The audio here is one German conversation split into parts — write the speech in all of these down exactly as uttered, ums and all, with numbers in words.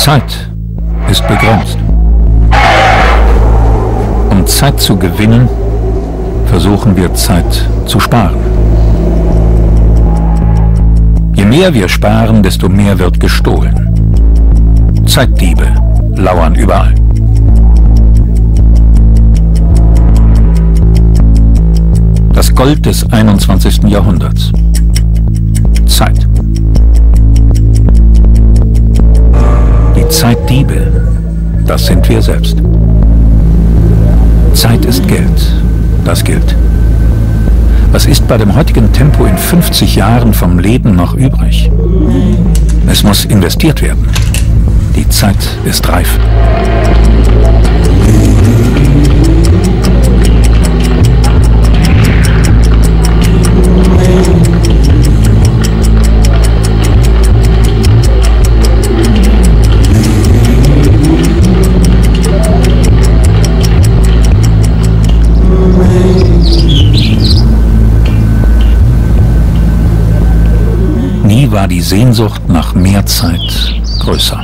Zeit ist begrenzt. Um Zeit zu gewinnen, versuchen wir Zeit zu sparen. Je mehr wir sparen, desto mehr wird gestohlen. Zeitdiebe lauern überall. Das Gold des einundzwanzigsten Jahrhunderts. Zeit. Die Zeitdiebe, das sind wir selbst. Zeit ist Geld, das gilt. Was ist bei dem heutigen Tempo in fünfzig Jahren vom Leben noch übrig? Es muss investiert werden. Die Zeit ist reif. Nie war die Sehnsucht nach mehr Zeit größer.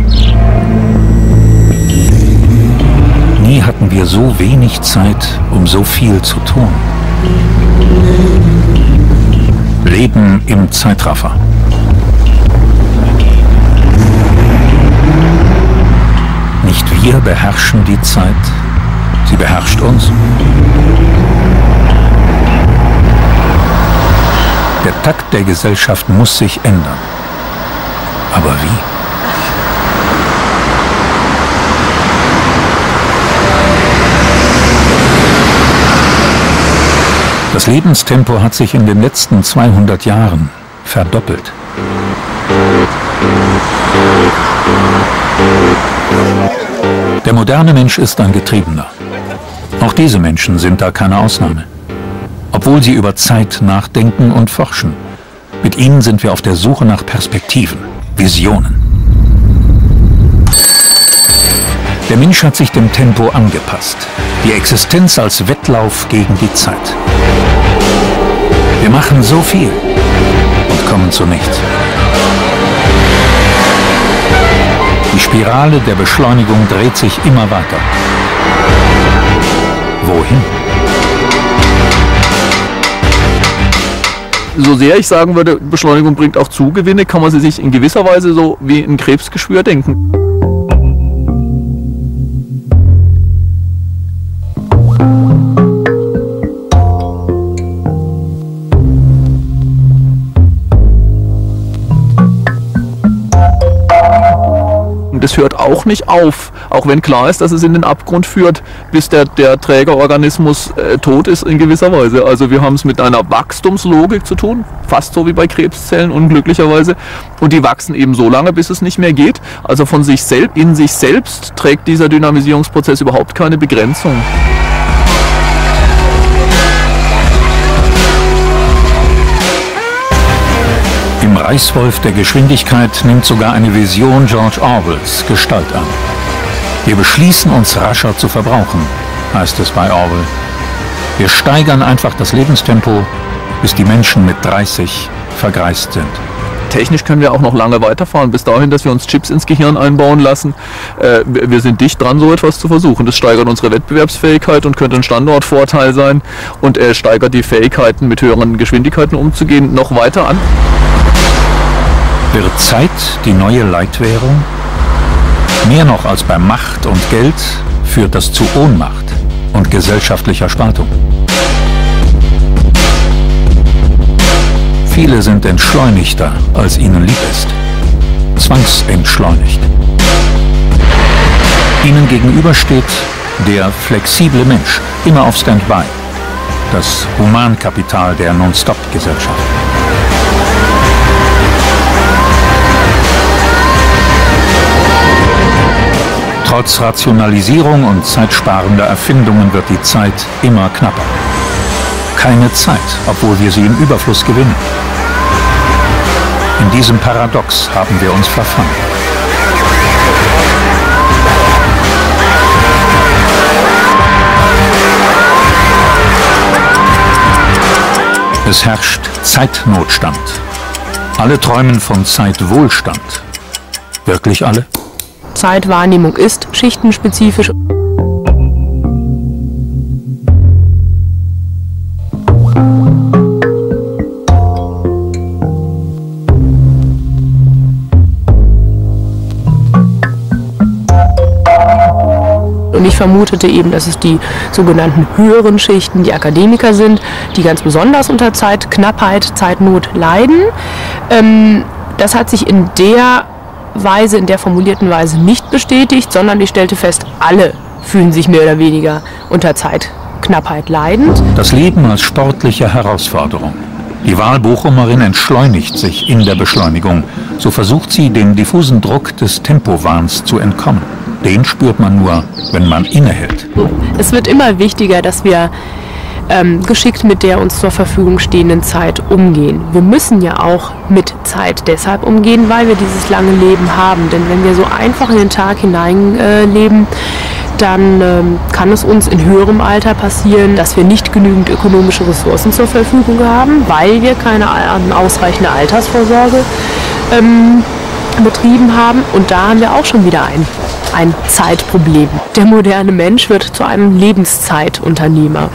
Nie hatten wir so wenig Zeit, um so viel zu tun. Leben im Zeitraffer. Nicht wir beherrschen die Zeit, sie beherrscht uns. Der Takt der Gesellschaft muss sich ändern. Aber wie? Das Lebenstempo hat sich in den letzten zweihundert Jahren verdoppelt. Der moderne Mensch ist ein Getriebener. Auch diese Menschen sind da keine Ausnahme. Obwohl sie über Zeit nachdenken und forschen. Mit ihnen sind wir auf der Suche nach Perspektiven, Visionen. Der Mensch hat sich dem Tempo angepasst. Die Existenz als Wettlauf gegen die Zeit. Wir machen so viel und kommen zu nichts. Die Spirale der Beschleunigung dreht sich immer weiter. Wohin? So sehr ich sagen würde, Beschleunigung bringt auch Zugewinne, kann man sie sich in gewisser Weise so wie ein Krebsgeschwür denken. Das hört auch nicht auf, auch wenn klar ist, dass es in den Abgrund führt, bis der, der Trägerorganismus äh, tot ist in gewisser Weise. Also wir haben es mit einer Wachstumslogik zu tun, fast so wie bei Krebszellen unglücklicherweise. Und die wachsen eben so lange, bis es nicht mehr geht. Also von sich selbst, in sich selbst trägt dieser Dynamisierungsprozess überhaupt keine Begrenzung. Im Reißwolf der Geschwindigkeit nimmt sogar eine Vision George Orwells Gestalt an. Wir beschließen, uns rascher zu verbrauchen, heißt es bei Orwell. Wir steigern einfach das Lebenstempo, bis die Menschen mit dreißig vergreist sind. Technisch können wir auch noch lange weiterfahren, bis dahin, dass wir uns Chips ins Gehirn einbauen lassen. Äh, wir sind dicht dran, so etwas zu versuchen. Das steigert unsere Wettbewerbsfähigkeit und könnte ein Standortvorteil sein und äh, steigert die Fähigkeiten, mit höheren Geschwindigkeiten umzugehen, noch weiter an. Wird Zeit die neue Leitwährung? Mehr noch als bei Macht und Geld führt das zu Ohnmacht und gesellschaftlicher Spaltung. Viele sind entschleunigter, als ihnen lieb ist. Zwangsentschleunigt. Ihnen gegenüber steht der flexible Mensch, immer auf Standby. Das Humankapital der Non-Stop-Gesellschaft. Trotz Rationalisierung und zeitsparender Erfindungen wird die Zeit immer knapper. Keine Zeit, obwohl wir sie im Überfluss gewinnen. In diesem Paradox haben wir uns verfangen. Es herrscht Zeitnotstand. Alle träumen von Zeitwohlstand. Wirklich alle? Zeitwahrnehmung ist schichtenspezifisch. Und ich vermutete eben, dass es die sogenannten höheren Schichten, die Akademiker sind, die ganz besonders unter Zeitknappheit, Zeitnot leiden. Ähm, das hat sich in der Weise, in der formulierten Weise nicht bestätigt, sondern ich stellte fest, alle fühlen sich mehr oder weniger unter Zeitknappheit leidend. Das Leben als sportliche Herausforderung. Die Wahlbochumerin entschleunigt sich in der Beschleunigung. So versucht sie, dem diffusen Druck des Tempowahns zu entkommen. Den spürt man nur, wenn man innehält. Es wird immer wichtiger, dass wir ähm, geschickt mit der uns zur Verfügung stehenden Zeit umgehen. Wir müssen ja auch mit Zeit deshalb umgehen, weil wir dieses lange Leben haben. Denn wenn wir so einfach in den Tag hinein äh, leben, dann ähm, kann es uns in höherem Alter passieren, dass wir nicht genügend ökonomische Ressourcen zur Verfügung haben, weil wir keine ausreichende Altersvorsorge ähm, betrieben haben. Und da haben wir auch schon wieder ein, ein Zeitproblem. Der moderne Mensch wird zu einem Lebenszeit-Unternehmer.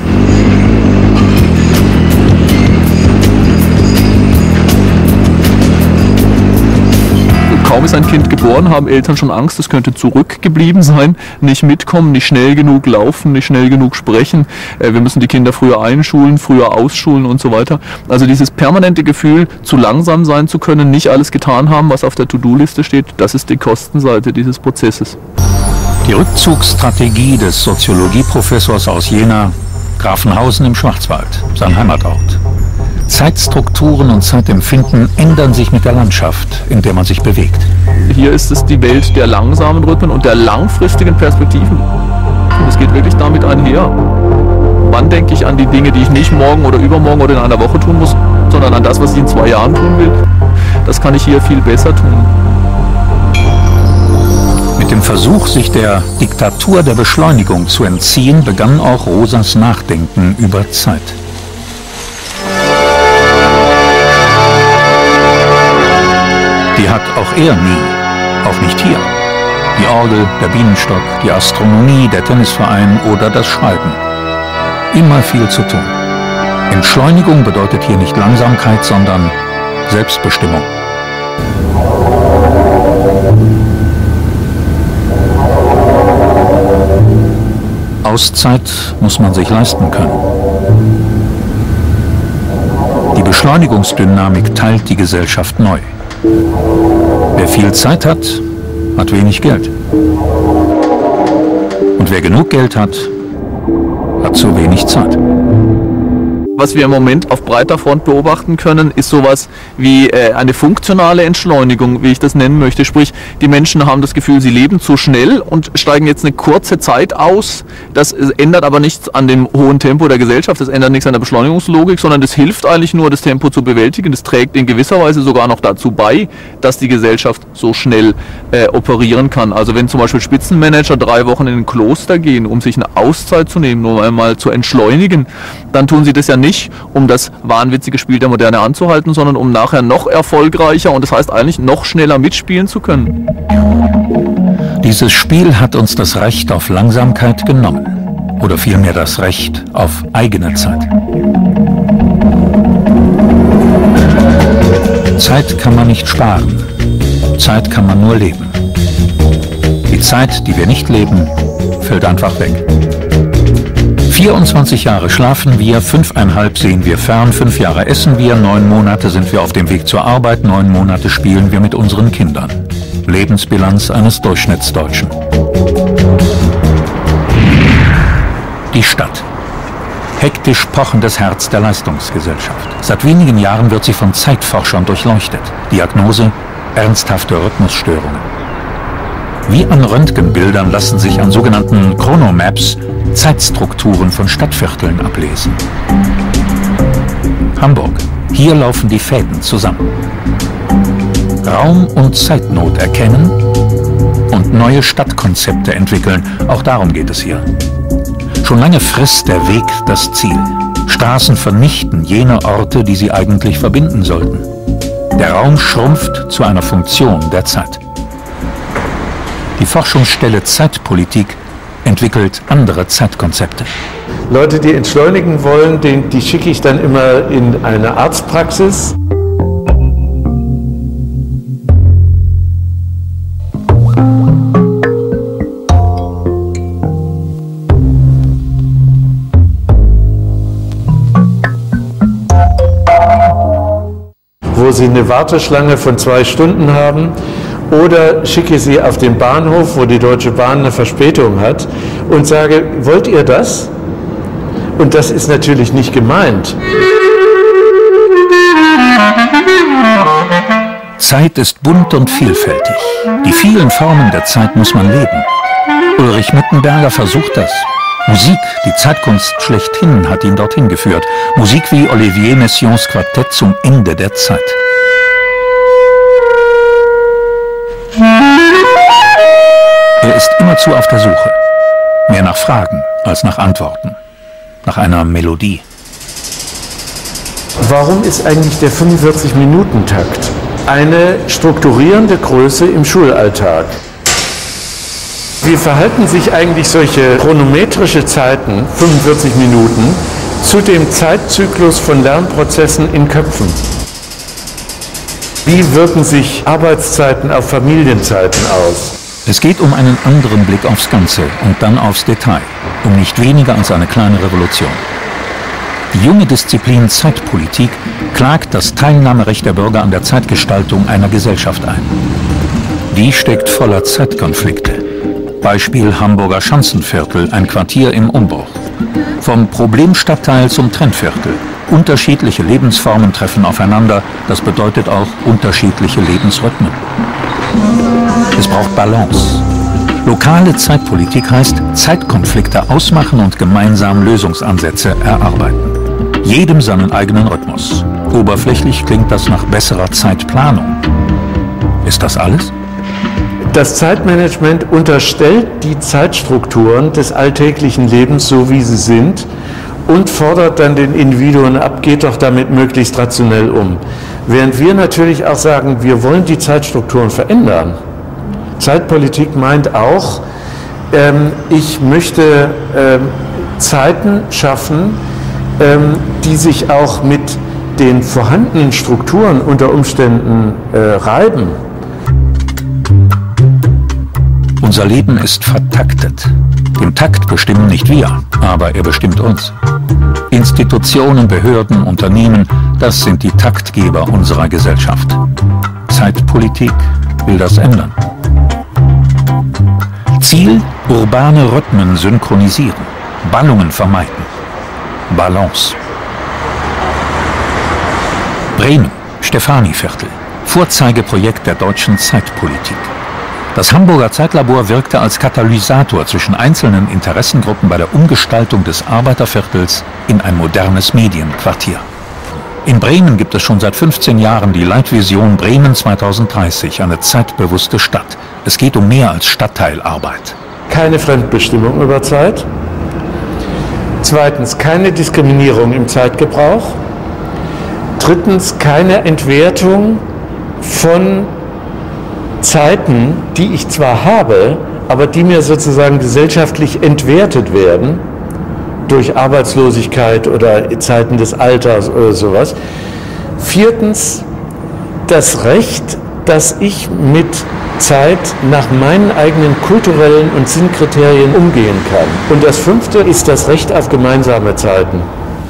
Kaum ist ein Kind geboren, haben Eltern schon Angst, es könnte zurückgeblieben sein, nicht mitkommen, nicht schnell genug laufen, nicht schnell genug sprechen. Wir müssen die Kinder früher einschulen, früher ausschulen und so weiter. Also dieses permanente Gefühl, zu langsam sein zu können, nicht alles getan haben, was auf der To-Do-Liste steht, das ist die Kostenseite dieses Prozesses. Die Rückzugsstrategie des Soziologieprofessors aus Jena, Grafenhausen im Schwarzwald, sein Heimatort. Zeitstrukturen und Zeitempfinden ändern sich mit der Landschaft, in der man sich bewegt. Hier ist es die Welt der langsamen Rhythmen und der langfristigen Perspektiven. Und es geht wirklich damit einher. Wann denke ich an die Dinge, die ich nicht morgen oder übermorgen oder in einer Woche tun muss, sondern an das, was ich in zwei Jahren tun will? Das kann ich hier viel besser tun. Mit dem Versuch, sich der Diktatur der Beschleunigung zu entziehen, begann auch Rosas Nachdenken über Zeit. Die hat auch er nie, auch nicht hier. Die Orgel, der Bienenstock, die Astronomie, der Tennisverein oder das Schreiben. Immer viel zu tun. Entschleunigung bedeutet hier nicht Langsamkeit, sondern Selbstbestimmung. Auszeit muss man sich leisten können. Die Beschleunigungsdynamik teilt die Gesellschaft neu. Wer viel Zeit hat, hat wenig Geld. Und wer genug Geld hat, hat zu wenig Zeit. Was wir im Moment auf breiter Front beobachten können, ist sowas wie äh, eine funktionale Entschleunigung, wie ich das nennen möchte. Sprich, die Menschen haben das Gefühl, sie leben zu schnell und steigen jetzt eine kurze Zeit aus. Das ändert aber nichts an dem hohen Tempo der Gesellschaft, das ändert nichts an der Beschleunigungslogik, sondern das hilft eigentlich nur, das Tempo zu bewältigen. Das trägt in gewisser Weise sogar noch dazu bei, dass die Gesellschaft so schnell äh, operieren kann. Also wenn zum Beispiel Spitzenmanager drei Wochen in ein Kloster gehen, um sich eine Auszeit zu nehmen, um einmal zu entschleunigen, dann tun sie das ja nicht, um das wahnwitzige Spiel der Moderne anzuhalten, sondern um nachher noch erfolgreicher und das heißt eigentlich noch schneller mitspielen zu können. Dieses Spiel hat uns das Recht auf Langsamkeit genommen. Oder vielmehr das Recht auf eigene Zeit. Zeit kann man nicht sparen. Zeit kann man nur leben. Die Zeit, die wir nicht leben, fällt einfach weg. vierundzwanzig Jahre schlafen wir, fünfeinhalb sehen wir fern, fünf Jahre essen wir, neun Monate sind wir auf dem Weg zur Arbeit, neun Monate spielen wir mit unseren Kindern. Lebensbilanz eines Durchschnittsdeutschen. Die Stadt. Hektisch pochendes Herz der Leistungsgesellschaft. Seit wenigen Jahren wird sie von Zeitforschern durchleuchtet. Diagnose: ernsthafte Rhythmusstörungen. Wie an Röntgenbildern lassen sich an sogenannten Chronomaps Zeitstrukturen von Stadtvierteln ablesen. Hamburg. Hier laufen die Fäden zusammen. Raum- und Zeitnot erkennen und neue Stadtkonzepte entwickeln. Auch darum geht es hier. Schon lange frisst der Weg das Ziel. Straßen vernichten jene Orte, die sie eigentlich verbinden sollten. Der Raum schrumpft zu einer Funktion der Zeit. Die Forschungsstelle Zeitpolitik entwickelt andere Zeitkonzepte. Leute, die entschleunigen wollen, die, die schicke ich dann immer in eine Arztpraxis. Wo sie eine Warteschlange von zwei Stunden haben, oder schicke sie auf den Bahnhof, wo die Deutsche Bahn eine Verspätung hat, und sage, wollt ihr das? Und das ist natürlich nicht gemeint. Zeit ist bunt und vielfältig. Die vielen Formen der Zeit muss man leben. Ulrich Mittenberger versucht das. Musik, die Zeitkunst schlechthin, hat ihn dorthin geführt. Musik wie Olivier Messiaens Quartett zum Ende der Zeit. Er ist immerzu auf der Suche. Mehr nach Fragen als nach Antworten. Nach einer Melodie. Warum ist eigentlich der fünfundvierzig-Minuten-Takt eine strukturierende Größe im Schulalltag? Wie verhalten sich eigentlich solche chronometrische Zeiten, fünfundvierzig Minuten, zu dem Zeitzyklus von Lernprozessen in Köpfen? Wie wirken sich Arbeitszeiten auf Familienzeiten aus? Es geht um einen anderen Blick aufs Ganze und dann aufs Detail, um nicht weniger als eine kleine Revolution. Die junge Disziplin Zeitpolitik klagt das Teilnahmerecht der Bürger an der Zeitgestaltung einer Gesellschaft ein. Die steckt voller Zeitkonflikte. Beispiel Hamburger Schanzenviertel, ein Quartier im Umbruch. Vom Problemstadtteil zum Trendviertel. Unterschiedliche Lebensformen treffen aufeinander, das bedeutet auch unterschiedliche Lebensrhythmen. Es braucht Balance. Lokale Zeitpolitik heißt Zeitkonflikte ausmachen und gemeinsam Lösungsansätze erarbeiten. Jedem seinen eigenen Rhythmus. Oberflächlich klingt das nach besserer Zeitplanung. Ist das alles? Das Zeitmanagement unterstellt die Zeitstrukturen des alltäglichen Lebens so, wie sie sind, und fordert dann den Individuen ab, geht doch damit möglichst rationell um. Während wir natürlich auch sagen, wir wollen die Zeitstrukturen verändern. Zeitpolitik meint auch, ähm, ich möchte ähm, Zeiten schaffen, ähm, die sich auch mit den vorhandenen Strukturen unter Umständen äh, reiben. Unser Leben ist vertaktet. Den Takt bestimmen nicht wir, aber er bestimmt uns. Institutionen, Behörden, Unternehmen, das sind die Taktgeber unserer Gesellschaft. Zeitpolitik will das ändern. Ziel: urbane Rhythmen synchronisieren, Ballungen vermeiden. Balance. Bremen, Stephaniviertel, Vorzeigeprojekt der deutschen Zeitpolitik. Das Hamburger Zeitlabor wirkte als Katalysator zwischen einzelnen Interessengruppen bei der Umgestaltung des Arbeiterviertels in ein modernes Medienquartier. In Bremen gibt es schon seit fünfzehn Jahren die Leitvision Bremen zweitausenddreißig, eine zeitbewusste Stadt. Es geht um mehr als Stadtteilarbeit. Keine Fremdbestimmung über Zeit. Zweitens, keine Diskriminierung im Zeitgebrauch. Drittens, keine Entwertung von Zeiten, die ich zwar habe, aber die mir sozusagen gesellschaftlich entwertet werden, durch Arbeitslosigkeit oder Zeiten des Alters oder sowas. Viertens, das Recht, dass ich mit Zeit nach meinen eigenen kulturellen und Sinnkriterien umgehen kann. Und das Fünfte ist das Recht auf gemeinsame Zeiten.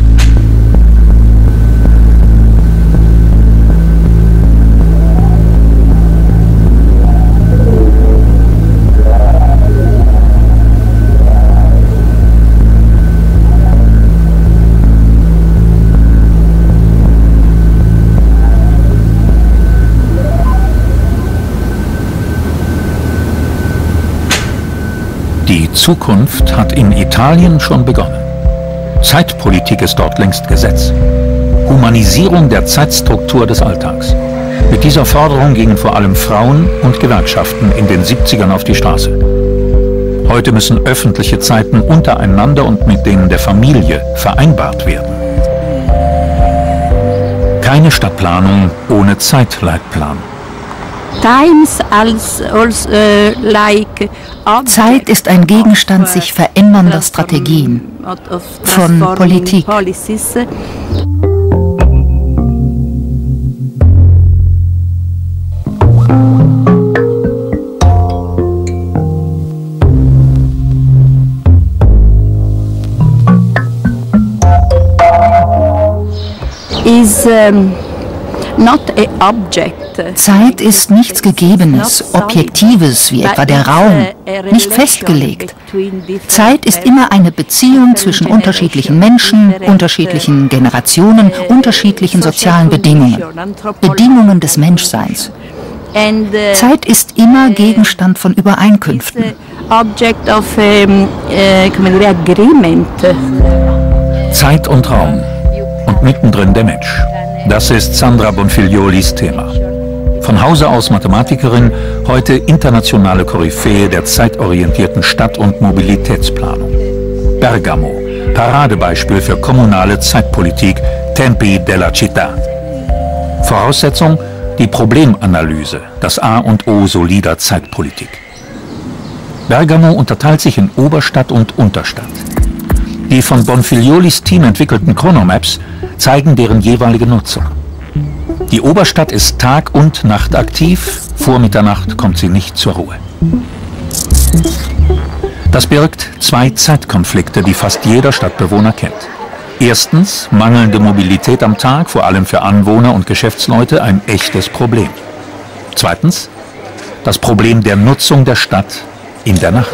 Die Zukunft hat in Italien schon begonnen. Zeitpolitik ist dort längst Gesetz. Humanisierung der Zeitstruktur des Alltags. Mit dieser Forderung gingen vor allem Frauen und Gewerkschaften in den siebzigern auf die Straße. Heute müssen öffentliche Zeiten untereinander und mit denen der Familie vereinbart werden. Keine Stadtplanung ohne Zeitleitplan. Zeit ist ein Gegenstand sich verändernder Strategien von Politik. Is, um, not a object. Zeit ist nichts Gegebenes, Objektives, wie etwa der Raum, nicht festgelegt. Zeit ist immer eine Beziehung zwischen unterschiedlichen Menschen, unterschiedlichen Generationen, unterschiedlichen sozialen Bedingungen, Bedingungen des Menschseins. Zeit ist immer Gegenstand von Übereinkünften. Zeit und Raum. Und mittendrin der Mensch. Das ist Sandra Bonfiliolis Thema. Von Hause aus Mathematikerin, heute internationale Koryphäe der zeitorientierten Stadt- und Mobilitätsplanung. Bergamo, Paradebeispiel für kommunale Zeitpolitik, Tempi della Città. Voraussetzung, die Problemanalyse, das A und O solider Zeitpolitik. Bergamo unterteilt sich in Oberstadt und Unterstadt. Die von Bonfiliolis Team entwickelten Chronomaps zeigen deren jeweilige Nutzung. Die Oberstadt ist Tag- und Nacht aktiv, vor Mitternacht kommt sie nicht zur Ruhe. Das birgt zwei Zeitkonflikte, die fast jeder Stadtbewohner kennt. Erstens, mangelnde Mobilität am Tag, vor allem für Anwohner und Geschäftsleute, ein echtes Problem. Zweitens, das Problem der Nutzung der Stadt in der Nacht.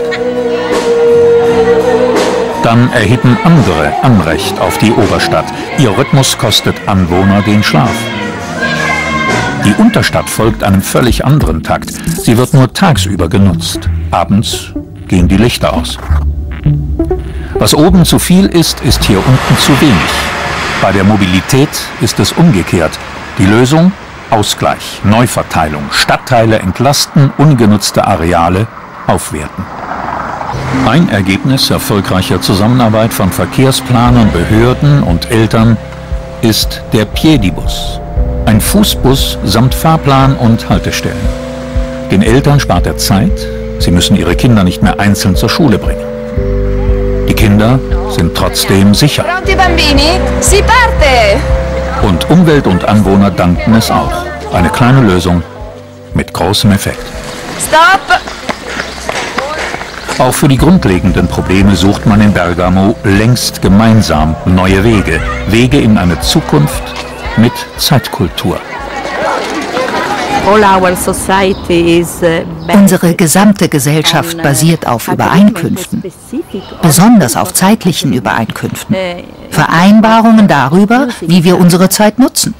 Dann erheben andere Anrecht auf die Oberstadt. Ihr Rhythmus kostet Anwohner den Schlaf. Die Unterstadt folgt einem völlig anderen Takt. Sie wird nur tagsüber genutzt. Abends gehen die Lichter aus. Was oben zu viel ist, ist hier unten zu wenig. Bei der Mobilität ist es umgekehrt. Die Lösung? Ausgleich, Neuverteilung, Stadtteile entlasten, ungenutzte Areale aufwerten. Ein Ergebnis erfolgreicher Zusammenarbeit von Verkehrsplanern, Behörden und Eltern ist der Piedibus. Ein Fußbus samt Fahrplan und Haltestellen. Den Eltern spart er Zeit, sie müssen ihre Kinder nicht mehr einzeln zur Schule bringen. Die Kinder sind trotzdem sicher. Pronti bambini? Si parte! Und Umwelt und Anwohner danken es auch. Eine kleine Lösung mit großem Effekt. Stop! Auch für die grundlegenden Probleme sucht man in Bergamo längst gemeinsam neue Wege. Wege in eine Zukunft mit Zeitkultur. Unsere gesamte Gesellschaft basiert auf Übereinkünften, besonders auf zeitlichen Übereinkünften. Vereinbarungen darüber, wie wir unsere Zeit nutzen.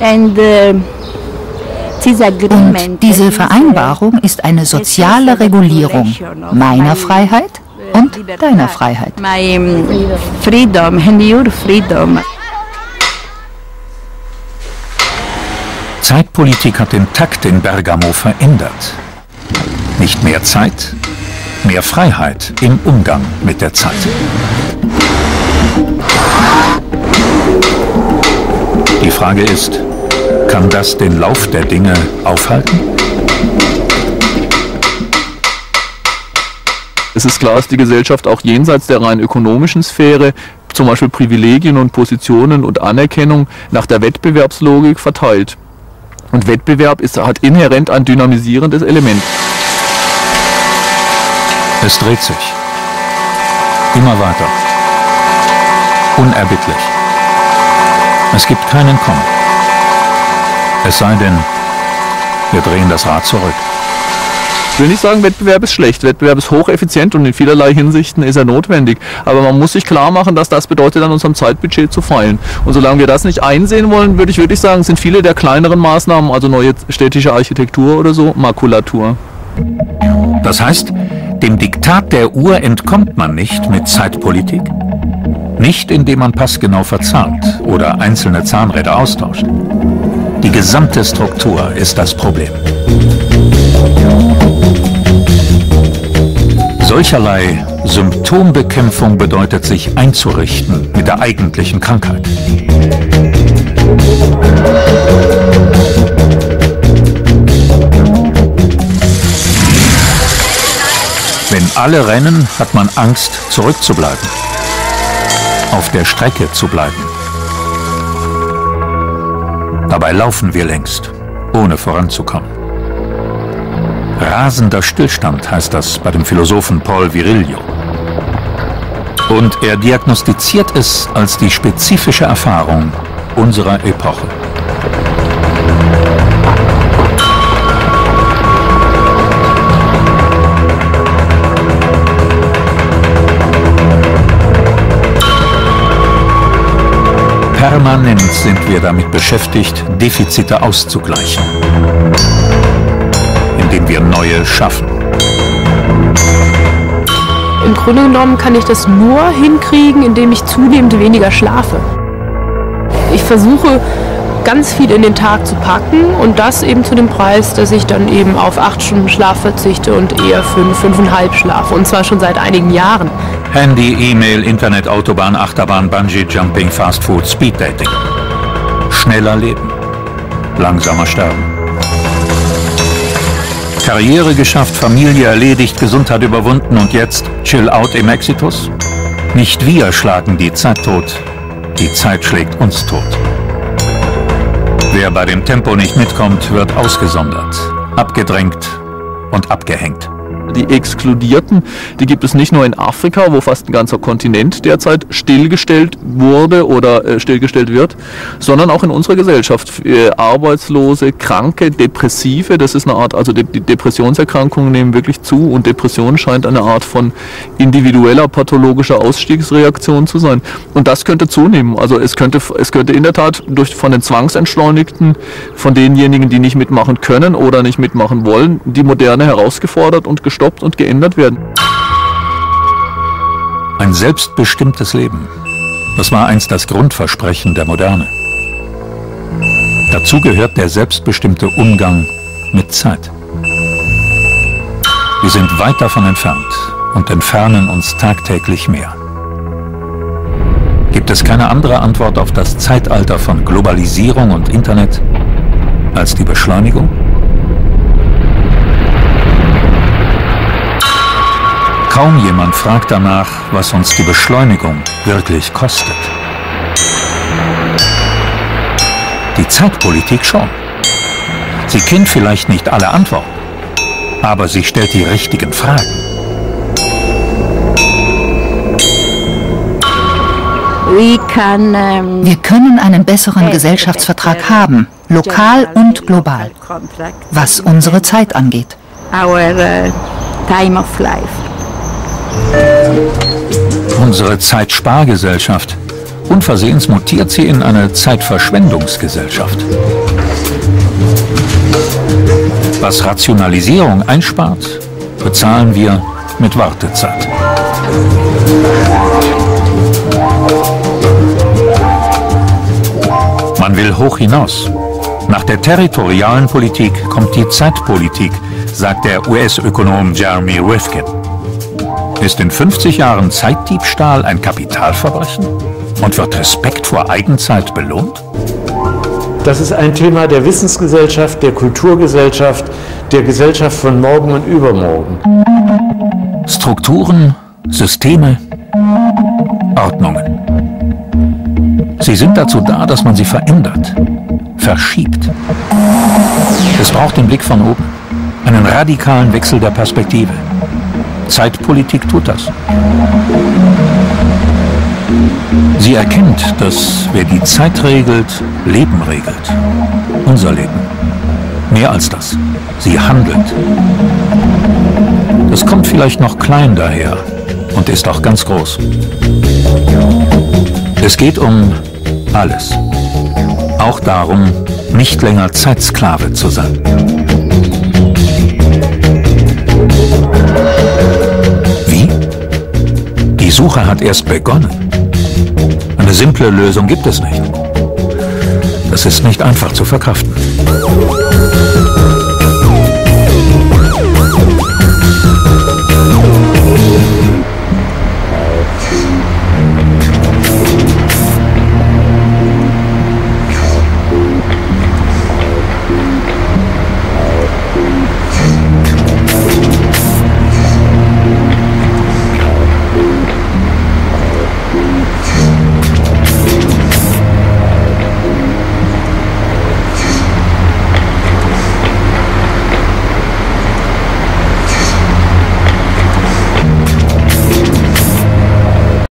Und diese Vereinbarung ist eine soziale Regulierung meiner Freiheit und deiner Freiheit. Zeitpolitik hat den Takt in Bergamo verändert. Nicht mehr Zeit, mehr Freiheit im Umgang mit der Zeit. Die Frage ist, kann das den Lauf der Dinge aufhalten? Es ist klar, dass die Gesellschaft auch jenseits der rein ökonomischen Sphäre zum Beispiel Privilegien und Positionen und Anerkennung nach der Wettbewerbslogik verteilt. Und Wettbewerb ist, hat inhärent ein dynamisierendes Element. Es dreht sich. Immer weiter. Unerbittlich. Es gibt keinen Kommen. Es sei denn, wir drehen das Rad zurück. Ich will nicht sagen, Wettbewerb ist schlecht. Wettbewerb ist hocheffizient und in vielerlei Hinsichten ist er notwendig. Aber man muss sich klar machen, dass das bedeutet, an unserem Zeitbudget zu feilen. Und solange wir das nicht einsehen wollen, würde ich wirklich sagen, sind viele der kleineren Maßnahmen, also neue städtische Architektur oder so, Makulatur. Das heißt, dem Diktat der Uhr entkommt man nicht mit Zeitpolitik. Nicht, indem man passgenau verzahnt oder einzelne Zahnräder austauscht. Die gesamte Struktur ist das Problem. Solcherlei Symptombekämpfung bedeutet, sich einzurichten mit der eigentlichen Krankheit. alle rennen, hat man Angst, zurückzubleiben, auf der Strecke zu bleiben. Dabei laufen wir längst, ohne voranzukommen. Rasender Stillstand heißt das bei dem Philosophen Paul Virilio. Und er diagnostiziert es als die spezifische Erfahrung unserer Epoche. Permanent sind wir damit beschäftigt, Defizite auszugleichen, indem wir neue schaffen. Im Grunde genommen kann ich das nur hinkriegen, indem ich zunehmend weniger schlafe. Ich versuche, ganz viel in den Tag zu packen und das eben zu dem Preis, dass ich dann eben auf acht Stunden Schlaf verzichte und eher fünf, fünfeinhalb schlafe. Und zwar schon seit einigen Jahren. Handy, E-Mail, Internet, Autobahn, Achterbahn, Bungee, Jumping, Fast Food, Speed Dating. Schneller leben, langsamer sterben. Karriere geschafft, Familie erledigt, Gesundheit überwunden und jetzt Chill out im Exitus? Nicht wir schlagen die Zeit tot, die Zeit schlägt uns tot. Wer bei dem Tempo nicht mitkommt, wird ausgesondert, abgedrängt und abgehängt. Die Exkludierten, die gibt es nicht nur in Afrika, wo fast ein ganzer Kontinent derzeit stillgestellt wurde oder äh, stillgestellt wird, sondern auch in unserer Gesellschaft. Äh, Arbeitslose, Kranke, Depressive, das ist eine Art, also die, die Depressionserkrankungen nehmen wirklich zu und Depression scheint eine Art von individueller pathologischer Ausstiegsreaktion zu sein. Und das könnte zunehmen. Also es könnte, es könnte in der Tat durch, von den Zwangsentschleunigten, von denjenigen, die nicht mitmachen können oder nicht mitmachen wollen, die Moderne herausgefordert und gestoppt und geändert werden. Ein selbstbestimmtes Leben. Das war einst das Grundversprechen der Moderne. Dazu gehört der selbstbestimmte Umgang mit Zeit. Wir sind weit davon entfernt und entfernen uns tagtäglich mehr. Gibt es keine andere Antwort auf das Zeitalter von Globalisierung und Internet als die Beschleunigung? Kaum jemand fragt danach, was uns die Beschleunigung wirklich kostet. Die Zeitpolitik schon. Sie kennt vielleicht nicht alle Antworten, aber sie stellt die richtigen Fragen. Wir können einen besseren Gesellschaftsvertrag haben, lokal und global, was unsere Zeit angeht. Unsere Zeitspargesellschaft. Unversehens mutiert sie in eine Zeitverschwendungsgesellschaft. Was Rationalisierung einspart, bezahlen wir mit Wartezeit. Man will hoch hinaus. Nach der territorialen Politik kommt die Zeitpolitik, sagt der U S-Ökonom Jeremy Rifkin. Ist in fünfzig Jahren Zeitdiebstahl ein Kapitalverbrechen? Und wird Respekt vor Eigenzeit belohnt? Das ist ein Thema der Wissensgesellschaft, der Kulturgesellschaft, der Gesellschaft von morgen und übermorgen. Strukturen, Systeme, Ordnungen. Sie sind dazu da, dass man sie verändert, verschiebt. Es braucht den Blick von oben, einen radikalen Wechsel der Perspektive. Zeitpolitik tut das. Sie erkennt, dass wer die Zeit regelt, Leben regelt. Unser Leben. Mehr als das. Sie handelt. Das kommt vielleicht noch klein daher und ist auch ganz groß. Es geht um alles. Auch darum, nicht länger Zeitsklave zu sein. Wie? Die Suche hat erst begonnen. Eine simple Lösung gibt es nicht. Das ist nicht einfach zu verkraften.